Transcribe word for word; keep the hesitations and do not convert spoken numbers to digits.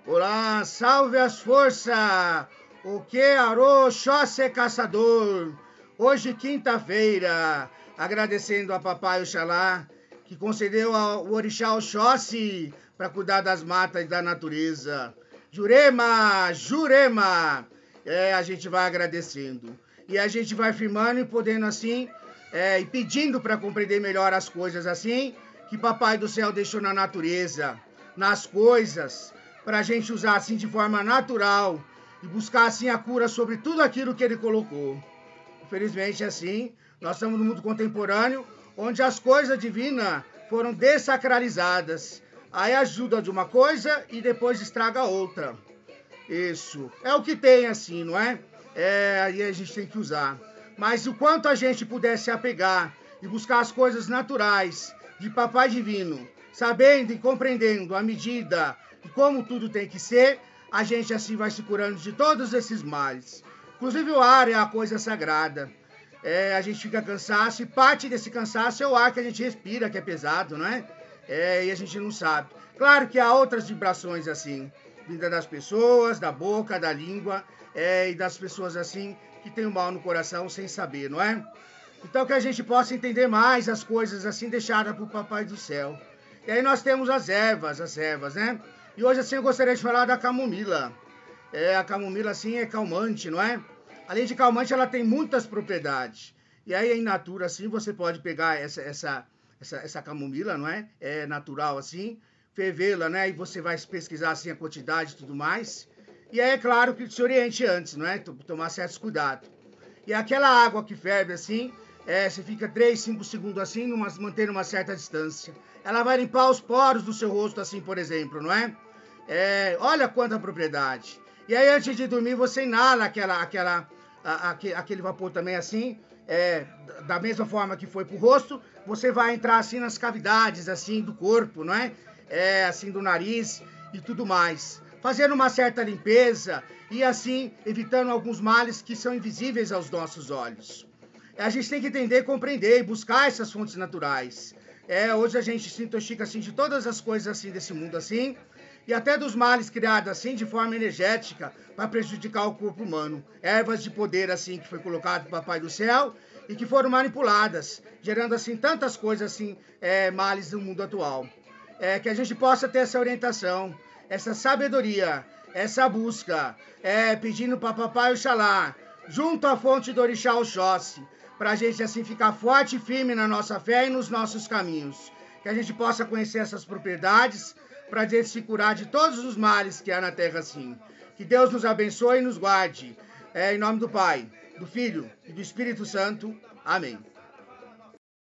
Olá, salve as forças! O que arô, Xóssi caçador? Hoje, quinta-feira, agradecendo a Papai Oxalá, que concedeu ao Orixá Oxóssi para cuidar das matas e da natureza. Jurema, Jurema! É, a gente vai agradecendo. E a gente vai firmando e podendo assim, é, e pedindo para compreender melhor as coisas assim, que Papai do Céu deixou na natureza, nas coisas, para a gente usar assim de forma natural e buscar assim a cura sobre tudo aquilo que ele colocou. Infelizmente, assim, nós estamos no mundo contemporâneo, onde as coisas divinas foram desacralizadas. Aí ajuda de uma coisa e depois estraga outra. Isso. É o que tem, assim, não é? É, aí a gente tem que usar. Mas o quanto a gente puder se apegar e buscar as coisas naturais de Papai Divino, sabendo e compreendendo a medida e como tudo tem que ser, a gente assim vai se curando de todos esses males. Inclusive o ar é a coisa sagrada. É, a gente fica cansado e parte desse cansaço é o ar que a gente respira, que é pesado, não é? É, e a gente não sabe. Claro que há outras vibrações assim, vinda das pessoas, da boca, da língua, é, e das pessoas assim que tem o mal no coração sem saber, não é? Então que a gente possa entender mais as coisas assim deixadas para o Papai do Céu. E aí nós temos as ervas, as ervas, né? E hoje assim eu gostaria de falar da camomila. É, a camomila assim é calmante, não é? Além de calmante, ela tem muitas propriedades. E aí em natura assim você pode pegar essa essa essa, essa camomila, não é? É natural assim, fervê-la, né? E você vai pesquisar assim a quantidade e tudo mais. E aí é claro que se oriente antes, não é? Tomar certos cuidados. E aquela água que ferve assim, é, você fica três, cinco segundos assim, numa, mantendo uma certa distância. Ela vai limpar os poros do seu rosto assim, por exemplo, não é? É, olha quanta propriedade. E aí antes de dormir você inala aquela, aquela, a, a, aquele vapor também assim, é, da mesma forma que foi pro rosto, você vai entrar assim nas cavidades assim do corpo, não é? É, assim do nariz e tudo mais. Fazendo uma certa limpeza e assim evitando alguns males que são invisíveis aos nossos olhos. A gente tem que entender, compreender e buscar essas fontes naturais. É, hoje a gente se intoxica assim de todas as coisas assim desse mundo assim, e até dos males criados assim de forma energética para prejudicar o corpo humano. Ervas de poder assim que foi colocado para o Papai do Céu e que foram manipuladas, gerando assim tantas coisas assim, é, males no mundo atual. É, que a gente possa ter essa orientação, essa sabedoria, essa busca, é, pedindo para Papai Oxalá, junto à fonte do Orixá Oxóssi, para a gente assim ficar forte e firme na nossa fé e nos nossos caminhos. Que a gente possa conhecer essas propriedades, para a gente se curar de todos os males que há na terra assim. Que Deus nos abençoe e nos guarde. É, em nome do Pai, do Filho e do Espírito Santo. Amém.